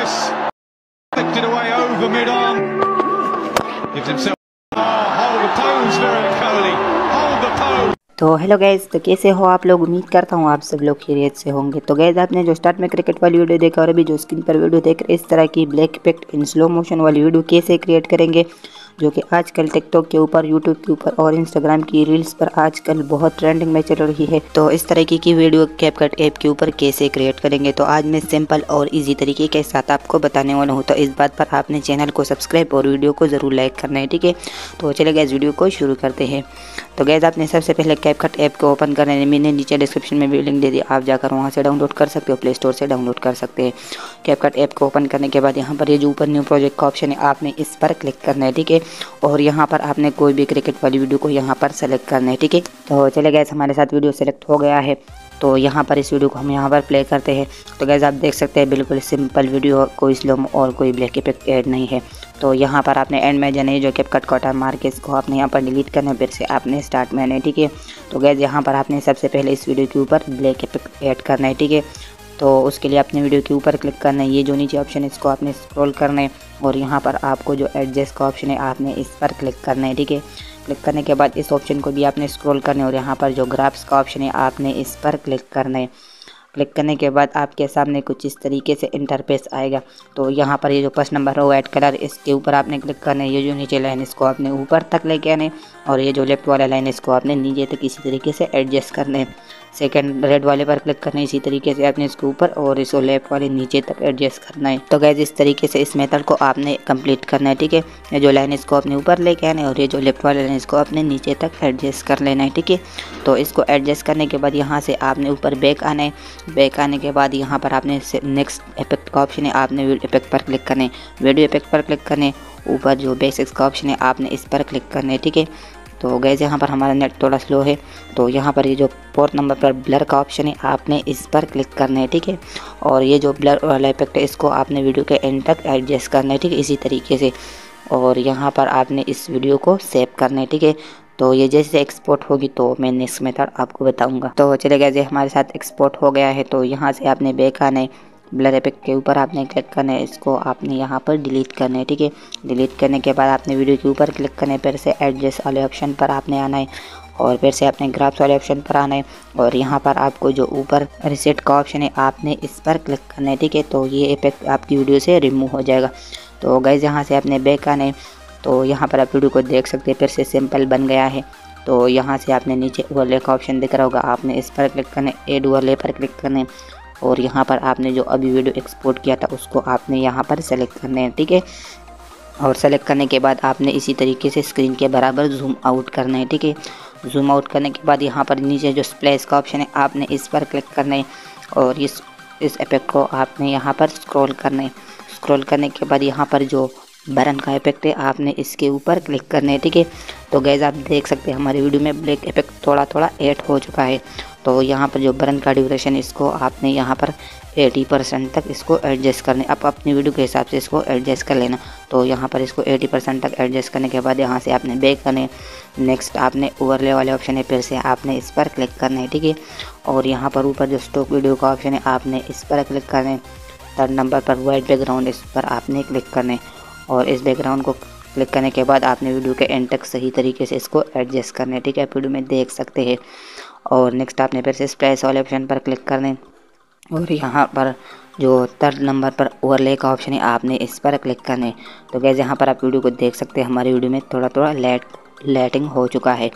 Davis flicked it away over mid-arm. Gives himself hold the pose, Virat Kohli. Hold the pose. तो hello guys, तो कैसे हो आप लोग। उम्मीद करता हूँ आप सब लोग खैरियत से होंगे। तो गाइज आपने जो स्टार्ट में क्रिकेट वाली वीडियो देखा और अभी जो स्क्रीन पर वीडियो देख रहे इस तरह की black effect in slow motion वाली वीडियो कैसे क्रिएट करेंगे, जो कि आजकल टिकटॉक के ऊपर, यूट्यूब के ऊपर और इंस्टाग्राम की रील्स पर आजकल बहुत ट्रेंडिंग में चल रही है। तो इस तरीके की वीडियो कैपकट ऐप के ऊपर कैसे क्रिएट करेंगे, तो आज मैं सिंपल और इजी तरीके के साथ आपको बताने वाला हूँ। तो इस बात पर आपने चैनल को सब्सक्राइब और वीडियो को ज़रूर लाइक करना है, ठीक है। तो चले गए इस वीडियो को शुरू करते हैं। तो गैस आपने सबसे पहले कैपकट ऐप को ओपन करने, मैंने नीचे डिस्क्रिप्शन में भी लिंक दे दिया, आप जाकर वहाँ से डाउनलोड कर सकते हो, प्ले स्टोर से डाउनलोड कर सकते हैं। कैपकट ऐप को ओपन करने के बाद यहाँ पर ये जो ऊपर न्यू प्रोजेक्ट का ऑप्शन है आपने इस पर क्लिक करना है, ठीक है। और यहाँ पर आपने कोई भी क्रिकेट वाली वीडियो को यहाँ पर सेलेक्ट करना है, ठीक है। तो चले गए हमारे साथ वीडियो सेलेक्ट हो गया है। तो यहाँ पर इस वीडियो को हम यहाँ पर प्ले करते हैं। तो गैस आप देख सकते हैं बिल्कुल सिंपल वीडियो, कोई स्लो और कोई ब्लैक इफेक्ट ऐड नहीं है। तो यहाँ पर आपने एंड में जाना है, जो कैपकट का वाटर मार्क है इसको आपने यहाँ पर डिलीट करना है, फिर से आपने स्टार्ट में आना है, ठीक है। तो गैस यहाँ पर आपने सबसे पहले इस वीडियो के ऊपर ब्लैक इफेक्ट ऐड करना है, ठीक है। तो उसके लिए आपने वीडियो के ऊपर क्लिक करना है, ये जो नीचे ऑप्शन है इसको आपने स्क्रॉल करना है और यहाँ पर आपको जो एडजस्ट का ऑप्शन है आपने इस पर क्लिक करना है, ठीक है। क्लिक करने के बाद इस ऑप्शन को भी आपने स्क्रॉल करना है और यहाँ पर जो ग्राफ्स का ऑप्शन है आपने इस पर क्लिक करना है। क्लिक करने के बाद आपके सामने कुछ इस तरीके से इंटरफेस आएगा। तो यहाँ पर ये जो फर्स्ट नंबर है वाइट कलर, इसके ऊपर आपने क्लिक करना है। ये जो नीचे लाइन इसको आपने ऊपर तक लेके आने और ये जो लेफ्ट वाला लाइन इसको आपने नीचे तक इसी तरीके से एडजस्ट करने। सेकंड रेड वाले पर क्लिक करना है, इसी तरीके से आपने इसके ऊपर और इसको लेफ्ट वाले नीचे तक एडजस्ट करना है। तो गैस इस तरीके से इस मेथड को आपने कंप्लीट करना है, ठीक है। ये जो लाइन इसको अपने ऊपर लेके आना है और ये जो लेफ्ट वाला लाइन इसको अपने नीचे तक एडजस्ट कर लेना है, ठीक है। तो इसको एडजस्ट करने के बाद यहाँ से आपने ऊपर बैक आना है। बैक आने के बाद यहाँ पर आपने नेक्स्ट इफेक्ट का ऑप्शन है, आपने वीडियो इफेक्ट पर क्लिक करना है। वीडियो इफेक्ट पर क्लिक करने ऊपर जो बेसिक्स का ऑप्शन है आपने इस पर क्लिक करना है, ठीक है। तो गैस यहाँ पर हमारा नेट थोड़ा स्लो है, तो यहाँ पर ये जो फोर्थ नंबर पर ब्लर का ऑप्शन है आपने इस पर क्लिक करना है, ठीक है। और ये जो ब्लर वाला इफेक्ट है इसको आपने वीडियो के एंड तक एडजस्ट करना है, ठीक है, इसी तरीके से। और यहाँ पर आपने इस वीडियो को सेव करना है, ठीक है। तो ये जैसे एक्सपोर्ट होगी तो मैं नेक्स्ट मेथड आपको बताऊँगा। तो चले गए हमारे साथ एक्सपोर्ट हो गया है। तो यहाँ से आपने बैक आना है, ब्लर इफेक्ट के ऊपर आपने क्लिक करना है, इसको आपने यहाँ पर डिलीट करना है, ठीक है। डिलीट करने के बाद आपने वीडियो के ऊपर क्लिक करना है, फिर से एडजस्ट वाले ऑप्शन पर आपने आना है और फिर से आपने ग्राफ्स वाले ऑप्शन पर आना है और यहाँ पर आपको जो ऊपर रिसेट का ऑप्शन है आपने इस पर क्लिक करना है, ठीक है। तो ये इफेक्ट आपकी वीडियो से रिमूव हो जाएगा। तो गाइस यहाँ से आपने बैक आना है। तो यहाँ पर आप वीडियो को देख सकते हैं, फिर से सिंपल बन गया है। तो यहाँ से आपने नीचे ओवरले का ऑप्शन दिख रहा होगा, आपने इस पर क्लिक करना है, एड ओवरले पर क्लिक करना है और यहाँ पर आपने जो अभी वीडियो एक्सपोर्ट किया था उसको आपने यहाँ पर सेलेक्ट करना है, ठीक है। और सेलेक्ट करने के बाद आपने इसी तरीके से स्क्रीन के बराबर जूम आउट करना है, ठीक है। जूम आउट करने के बाद यहाँ पर नीचे जो स्प्लैश का ऑप्शन है आपने इस पर क्लिक करना है और इस इफेक्ट को आपने यहाँ पर स्क्रॉल करना है। स्क्रॉल करने के बाद यहाँ पर जो बरन का इफेक्ट है आपने इसके ऊपर क्लिक करना है, ठीक है। तो गैस आप देख सकते हैं हमारी वीडियो में ब्लैक इफेक्ट थोड़ा थोड़ा ऐड हो चुका है। तो यहाँ पर जो बरन का ड्यूरेशन इसको आपने यहाँ पर 80% तक इसको एडजस्ट करने, आप अपनी वीडियो के हिसाब से इसको एडजस्ट कर लेना। तो यहाँ पर इसको 80% तक एडजस्ट करने के बाद यहाँ से आपने बैक करने, नेक्स्ट आपने ओवरले वाले ऑप्शन है, फिर से आपने इस पर क्लिक करना है, ठीक है। और यहाँ पर ऊपर जो स्टॉक वीडियो का ऑप्शन है आपने इस पर क्लिक करना है। थर्ड नंबर पर वाइट बैकग्राउंड, इस पर आपने क्लिक करना है और इस बैकग्राउंड को क्लिक करने के बाद आपने वीडियो के एंड तक सही तरीके से इसको एडजस्ट करना है, ठीक है। आप वीडियो में देख सकते हैं। और नेक्स्ट आपने फिर से स्प्लैश वाले ऑप्शन पर क्लिक करना है और यहाँ पर जो थर्ड नंबर पर ओवरले का ऑप्शन है आपने इस पर क्लिक करना है। तो गैस यहाँ पर आप वीडियो को देख सकते हैं हमारी वीडियो में थोड़ा थोड़ा लाइटिंग हो चुका है।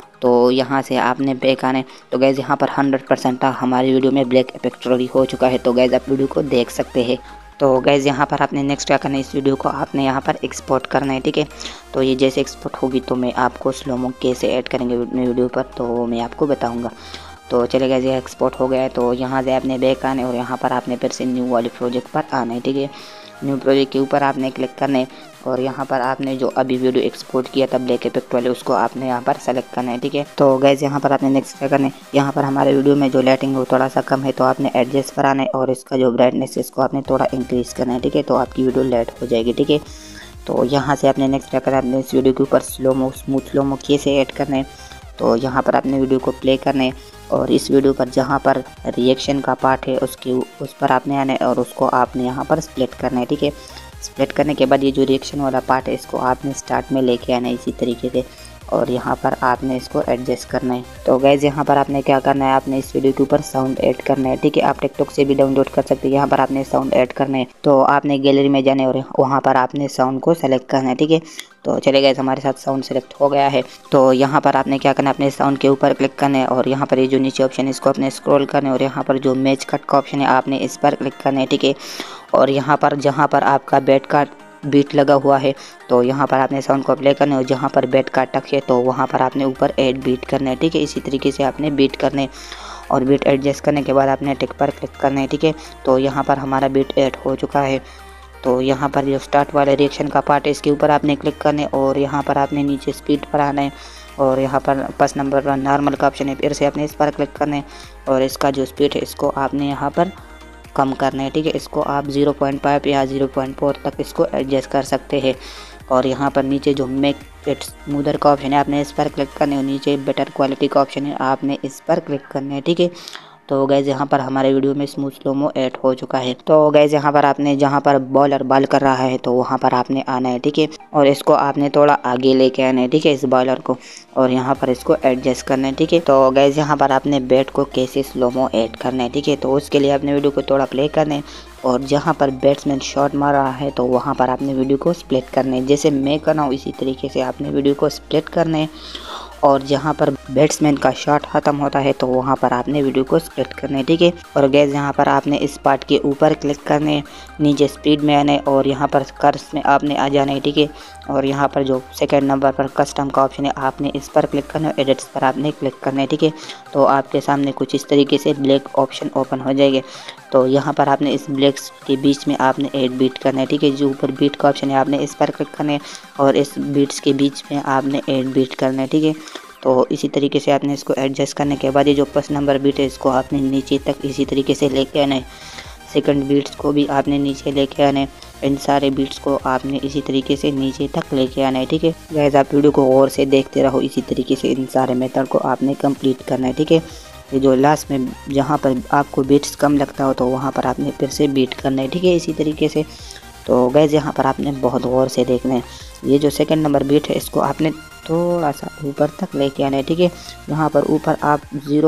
तो यहाँ से आपने बैक आने। तो गैस यहाँ पर 100% हमारी वीडियो में ब्लैक इफेक्ट हो चुका है। तो गैस आप वीडियो को देख सकते हैं। तो गैस यहाँ पर आपने नेक्स्ट क्या करना है, इस वीडियो को आपने यहाँ पर एक्सपोर्ट करना है, ठीक है। तो ये जैसे एक्सपोर्ट होगी तो मैं आपको स्लोमो कैसे ऐड करेंगे अपने वीडियो पर तो मैं आपको बताऊँगा। तो चले गए ये एक्सपोर्ट हो गया है। तो यहाँ से आपने बैक आने और यहाँ पर आपने फिर से न्यू वाले प्रोजेक्ट पर आना है, ठीक है। न्यू प्रोजेक्ट के ऊपर आपने क्लिक करना है और यहाँ पर आपने जो अभी वीडियो एक्सपोर्ट किया था ब्लैक इफेक्ट वाले उसको आपने यहाँ पर सेलेक्ट करना है, ठीक है। तो गैस यहाँ पर आपने नेक्स्ट क्या करना है, यहाँ पर हमारे वीडियो में जो लाइटिंग है वो थोड़ा सा कम है तो आपने एडजस्ट पर आना है और इसका जो ब्राइटनेस है इसको आपने थोड़ा इंक्रीज़ करना है, ठीक है। तो आपकी वीडियो लाइट हो जाएगी, ठीक है। तो यहाँ से आपने नेक्स्ट क्या करना है, आपने इस वीडियो के ऊपर स्मूथ स्लो कैसे ऐड करना है। तो यहाँ पर आपने वीडियो को प्ले करना है और इस वीडियो पर जहाँ पर रिएक्शन का पार्ट है उस पर आपने आना है और उसको आपने यहाँ पर स्प्लिट करना है। ठीक है, स्प्लिट करने के बाद ये जो रिएक्शन वाला पार्ट है इसको आपने स्टार्ट में लेके आना है इसी तरीके से, और यहाँ पर आपने इसको एडजस्ट करना है। तो गाइज यहाँ पर आपने क्या करना है, आपने इस वीडियो के ऊपर साउंड ऐड करना है। ठीक है, आप टिकटॉक से भी डाउनलोड कर सकते हैं। यहाँ पर आपने साउंड ऐड करना है, तो आपने गैलरी में जाना है और वहाँ पर आपने साउंड को सेलेक्ट करना है। ठीक है, तो चले गाइज हमारे साथ साउंड सेलेक्ट हो गया है। तो यहाँ पर आपने क्या करना है, अपने साउंड के ऊपर क्लिक करना है और यहाँ पर ये जो नीचे ऑप्शन है इसको आपने स्क्रॉल करना है और यहाँ पर जो मैच कट का ऑप्शन है आपने इस पर क्लिक करना है। ठीक है, और यहाँ पर जहाँ पर आपका बैट का बीट लगा हुआ है तो यहाँ पर आपने साउंड को प्ले करना है और जहाँ पर बैट का टक है तो वहाँ पर आपने ऊपर ऐड बीट करना है। ठीक है, इसी तरीके से आपने बीट करने और बीट एडजस्ट करने के बाद आपने टिक पर क्लिक करना है। ठीक है, तो यहाँ पर हमारा बीट ऐड हो चुका है। तो यहाँ पर जो स्टार्ट वाले रिएक्शन का पार्ट है इसके ऊपर आपने क्लिक करना है और यहाँ पर आपने नीचे स्पीड पर आना है और यहाँ पर फर्स्ट नंबर पर नॉर्मल का ऑप्शन है, फिर से आपने इस पर क्लिक करना है और इसका जो स्पीड है इसको आपने यहाँ पर कम करना है। ठीक है, इसको आप 0.5 या 0.4 तक इसको एडजस्ट कर सकते हैं। और यहाँ पर नीचे जो मेक इट स्मूदर का ऑप्शन है आपने इस पर क्लिक करना है और नीचे बेटर क्वालिटी का ऑप्शन है आपने इस पर क्लिक करना है। ठीक है, तो गैस यहाँ पर हमारे वीडियो में स्मूथ स्लोमो ऐड हो चुका है। तो गैस यहाँ पर आपने जहाँ पर बॉलर बॉल कर रहा है तो वहाँ पर आपने आना है। ठीक है, और इसको आपने थोड़ा आगे लेके आना है। ठीक है, इस बॉलर को, और यहाँ पर इसको एडजस्ट करना है। ठीक है, तो गैस यहाँ पर आपने बैट को कैसे स्लोमो ऐड करना है। ठीक है, तो उसके लिए आपने वीडियो को थोड़ा प्ले करना है और जहाँ पर बैट्समैन शॉट मार रहा है तो वहाँ पर आपने वीडियो को स्प्लिट करना है। जैसे मैं कर रहा हूँ इसी तरीके से आपने वीडियो को स्प्लिट करना है और जहाँ पर बैट्समैन का शॉट खत्म होता है तो वहाँ पर आपने वीडियो को स्प्लिट करना है। ठीक है, और गैस यहाँ पर आपने इस पार्ट के ऊपर क्लिक करने है, नीचे स्पीड में आना है और यहाँ पर कर्स में आपने आ जाना है। ठीक है, और यहाँ पर जो सेकंड नंबर पर कस्टम का ऑप्शन है आपने इस पर क्लिक करना है, एडिट्स पर आपने क्लिक करना है। ठीक है, तो आपके सामने कुछ इस तरीके से ब्लैक ऑप्शन ओपन हो जाएंगे। तो यहाँ पर आपने इस ब्लैक्स के बीच में आपने ऐड बीट करना है। ठीक है, जो ऊपर बीट का ऑप्शन है आपने इस पर क्लिक करना है और इस बीट्स के बीच में आपने ऐड बीट करना है। ठीक है, तो इसी तरीके से आपने इसको एडजस्ट करने के बाद ये जो फर्स्ट नंबर बीट है इसको आपने नीचे तक इसी तरीके से लेके आना है। सेकंड बीट्स को भी आपने नीचे लेके आना है। इन सारे बीट्स को आपने इसी तरीके से नीचे तक लेके आना है। ठीक है गाइस, आप वीडियो को गौर से देखते रहो। इसी तरीके से इन सारे मेथड को आपने कंप्लीट करना है। ठीक है, ये जो लास्ट में जहाँ पर आपको बीट्स कम लगता हो तो वहाँ पर आपने फिर से बीट करना है। ठीक है, इसी तरीके से। तो गाइस यहाँ पर आपने बहुत गौर से देखना है। ये जो सेकंड नंबर बीट है इसको आपने थोड़ा सा ऊपर तक लेके आना है। ठीक है, यहाँ पर ऊपर आप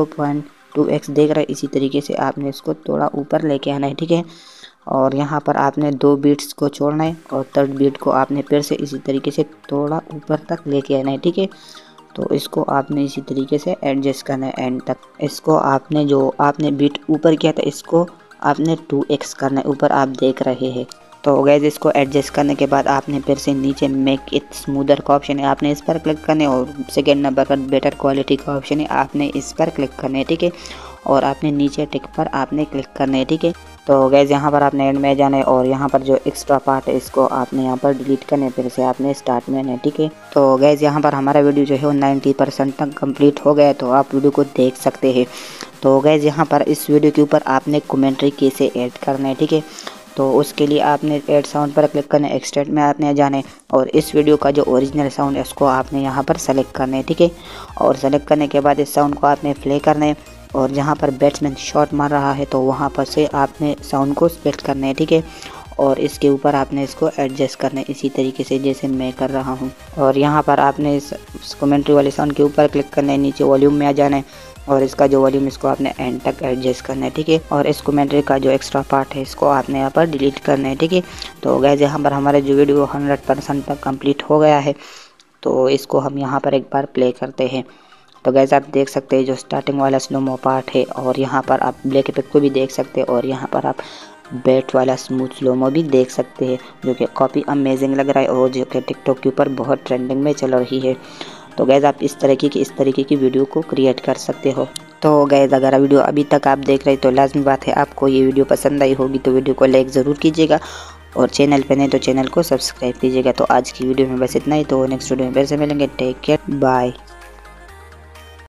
0.2x देख रहे हैं, इसी तरीके से आपने इसको थोड़ा ऊपर लेके आना है। ठीक है, और यहाँ पर आपने 2 बीट्स को छोड़ना है और थर्ड बीट को आपने फिर से इसी तरीके से थोड़ा ऊपर तक लेके आना है। ठीक है, तो इसको आपने इसी तरीके से एडजस्ट करना है एंड तक। इसको आपने जो आपने बीट ऊपर किया था इसको आपने 2x करना है, ऊपर आप देख रहे हैं। तो गैस इसको एडजस्ट करने के बाद आपने फिर से नीचे मेक इट स्मूदर का ऑप्शन है आपने इस पर क्लिक करना है और सेकेंड नंबर पर बेटर क्वालिटी का ऑप्शन है आपने इस पर क्लिक करना है। ठीक है, और आपने नीचे टिक पर आपने क्लिक करना है। ठीक है, तो गैस यहाँ पर आपने एंड में जाना है और यहाँ पर जो एक्स्ट्रा पार्ट है इसको आपने यहाँ पर डिलीट करना है, फिर से आपने स्टार्ट में आना है। ठीक है, तो गैस यहाँ पर हमारा वीडियो जो है वो 90% तक कंप्लीट हो गया है, तो आप वीडियो को देख सकते हैं। तो गैस यहाँ पर इस वीडियो के ऊपर आपने कमेंट्री कैसे ऐड करना है। ठीक है, तो उसके लिए आपने ऐड साउंड पर क्लिक करना है, एक्सट्रैक्ट में आपने जाना है और इस वीडियो का जो ओरिजिनल साउंड है उसको आपने यहाँ पर सेलेक्ट करना है। ठीक है, और सेलेक्ट करने के बाद इस साउंड को आपने प्ले करना है और जहाँ पर बैट्समैन शॉट मार रहा है तो वहाँ पर से आपने साउंड को स्प्लिट करना है। ठीक है, और इसके ऊपर आपने इसको एडजस्ट करना है इसी तरीके से जैसे मैं कर रहा हूँ। और यहाँ पर आपने इस कमेंट्री वाले साउंड के ऊपर क्लिक करना है, नीचे वॉल्यूम में आ जाना है और इसका जो वॉल्यूम इसको आपने एंड तक एडजस्ट करना है। ठीक है, और इस कमेंट्री का जो एक्स्ट्रा पार्ट है इसको आपने यहाँ पर डिलीट करना है। ठीक है, तो गाइस यहाँ पर हमारे जो वीडियो 100% तक कंप्लीट हो गया है, तो इसको हम यहाँ पर एक बार प्ले करते हैं। तो गाइस आप देख सकते हैं जो स्टार्टिंग वाला स्लोमो पार्ट है और यहाँ पर आप ब्लैक इफेक्ट को भी देख सकते हैं और यहाँ पर आप बैट वाला स्मूथ स्लोमो भी देख सकते हैं, जो कि काफ़ी अमेजिंग लग रहा है और जो कि टिकटॉक के ऊपर बहुत ट्रेंडिंग में चल रही है। तो गैज़ आप इस तरीके की वीडियो को क्रिएट कर सकते हो। तो गैज़ अगर वीडियो अभी तक आप देख रहे तो लाजमी बात है आपको ये वीडियो पसंद आई होगी, तो वीडियो को लाइक ज़रूर कीजिएगा और चैनल पे नहीं तो चैनल को सब्सक्राइब कीजिएगा। तो आज की वीडियो में बस इतना ही, तो नेक्स्ट वीडियो में फिर से मिलेंगे। Take care, bye.